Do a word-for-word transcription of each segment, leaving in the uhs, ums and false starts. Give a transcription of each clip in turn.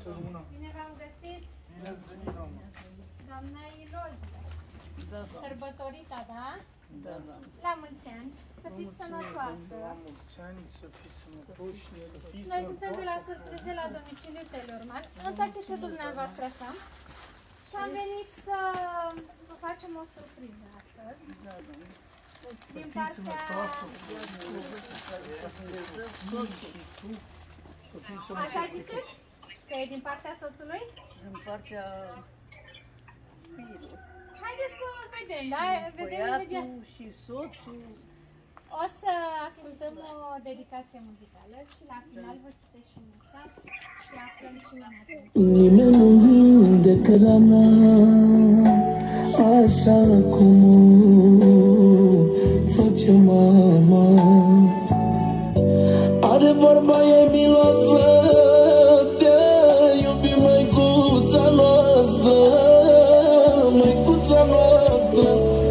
să rămână. Bine v-am găsit. Bine ați venit, doamnă. Doamna Ilozia. Da, da. Sărbătorita, da? Da, da. La mulți ani. Să fiți sănătoasă. La mulți ani, să fiți sănătoși, să fiți Noi suntem de la sănătoase. surprize la domiciliu Taylorman. Întoarceți-vă dumneavoastră așa. Și am venit să vă facem o surpriză astăzi. Da, da. Din Să fii partea... sănătoasă, Să Dumnezeu soțul. să fii Așa sănătoasă. ziceți? Că e din partea soțului? Din partea fiilor. Haideți să vedem, da? Vedem imediat. Băiatul și soțul. O să ascultăm o dedicație muzicală și la final vă citesc și un mesaj și aflăm cine m-a trimis. Nimeni nu vindecă rana așa cum o face mama. Are vorba e miloasă, te iubi măicuța noastră, măicuța noastră.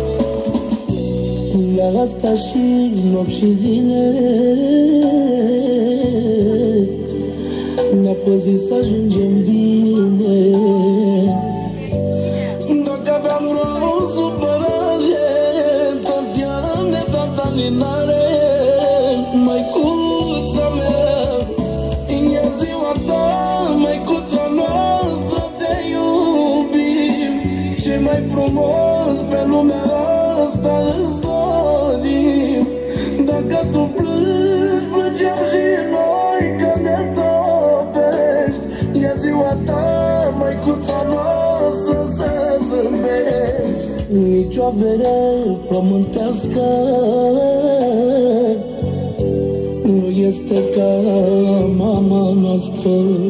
La asta și nopți și zile ne-a păzit să ajungem bine. Dacă aveam vreo supărare, tot ea ne-a dat alinare. Măicuța mea, e ziua ta, măicuța noastră, te iubim. Ce mai frumos pe lumea asta îți dorim. Dacă tu plângi, plângeam și noi, că ne topești. E ziua ta, măicuța noastră, să zâmbești. Nici o avere pământească nu este ca mama noastră.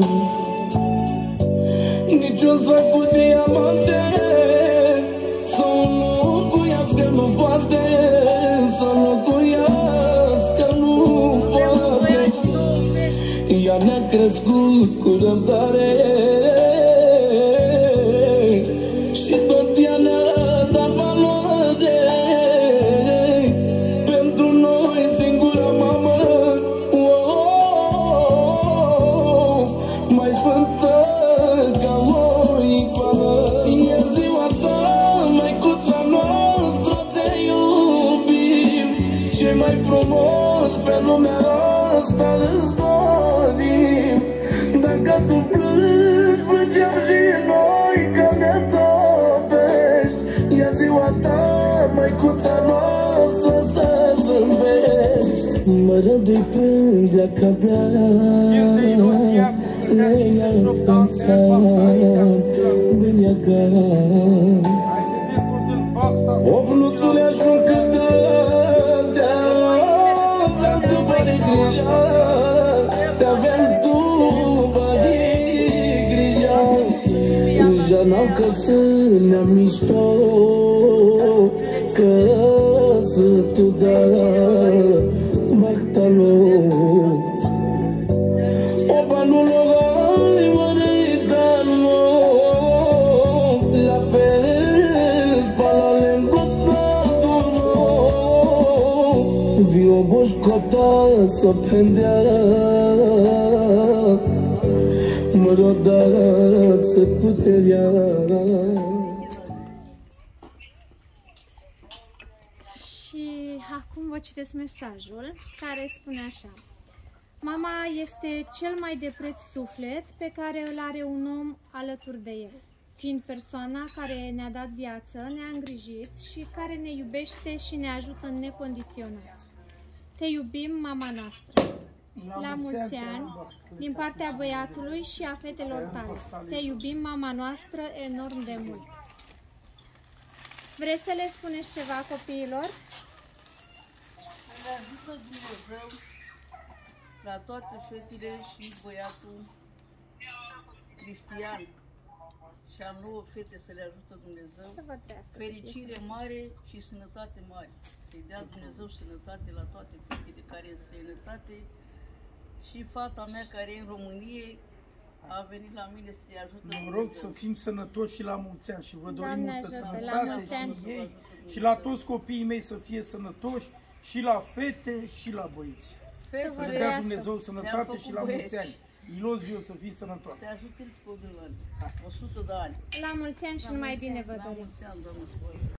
Nici un sac cu diamante să o locuiască nu poate, să o locuiască nu poate. Ea ne-a crescut cu răbdare și tot ea ne-a dat valoare. Pentru noi singura mamă, oh, oh, oh, mai sfântă ca o icoană. E ziua ta, măicuța noastră, te iubim. Ce mai frumos pe lumea asta îți dorim. Dacă tu plângi, plângeam și noi, că ne topești. E ziua ta, măicuța noastră, să zâmbești. Mă rădui pândea cadea, le-a stanțat de leagat. Of, nu-ți le-ajung cât dădea, aveam tu bani grija, te-aveam tu bani grija. Deja n-am că să ne mișto, că să tu da bahtalo. O banul ai măritalo, la pes balale mbotaduro. Vio boșcota să pendea, mă rodat să puterea. Și acum vă citesc mesajul care spune așa. Mama este cel mai de preț suflet pe care îl are un om alături de el, fiind persoana care ne-a dat viață, ne-a îngrijit și care ne iubește și ne ajută necondiționat. Te iubim, mama noastră! La mulți ani, din partea băiatului și a fetelor tale. Te iubim, mama noastră, enorm de mult. Vreți să le spuneți ceva copiilor? Le ajută Dumnezeu la toate fetele și băiatul Cristian și a nouă fete să le ajută Dumnezeu. Să vă trească. Fericire mare și sănătate mare. Să-i dea Dumnezeu sănătate la toate fetele care în străinătate și fata mea care e în România a venit la mine să-i ajute. Vă rog să fim sănătoși și la mulți ani și vă dorim Doamne multă ajută, la sănătate mulți ani. și ei și la toți copiii mei să fie sănătoși și la fete și la băieți. Să le dea Dumnezeu sănătate și la mulți ani. Ilos viu să fii sănătoasă. Te ajută și copilul ăla. o sută de ani. La mulți ani și numai bine vă La dorim. mulți ani, doamnă Spoie.